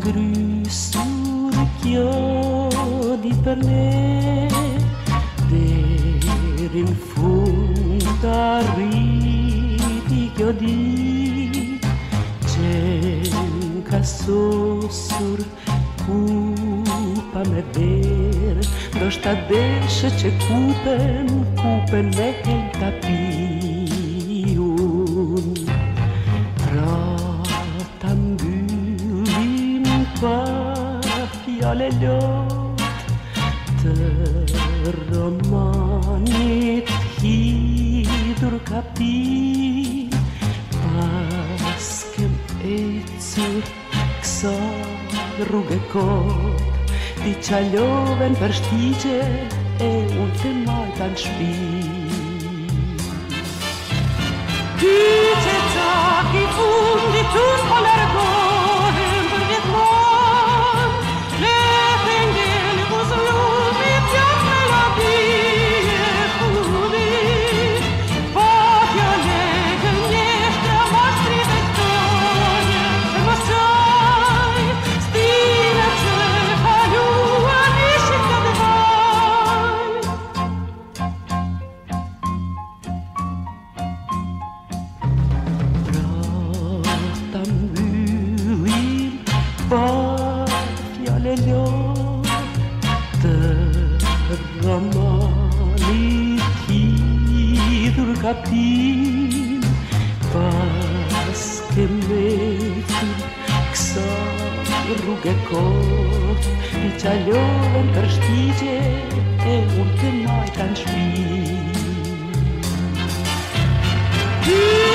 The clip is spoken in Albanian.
Grysur chiodi per me, in fund arrivi chiodi, c'enca susur kupa me ver, do shta deshe që kupen me helta piun. Pra ta mbyllim pa fjale lot të romanit hidhur kaptin, pas kem ecur kësa rrugë kot, ti qaloven për shtigje e unë të majta në shpi. Ty që cak i fundit unë po largohem për gjithmon, lepe ngele buzëllumit jak melodie fundit, po fjole gënjeshtra moshtri dhe këtonje, për mosoj stile që kaluan ishin të dëvaj. Pra ta mbyllim pa fjale lot të romanit hidhur kaptin, pas kem ecur kësa rrugë kot, ti qaloven për shtigje e unë të majta në shpi.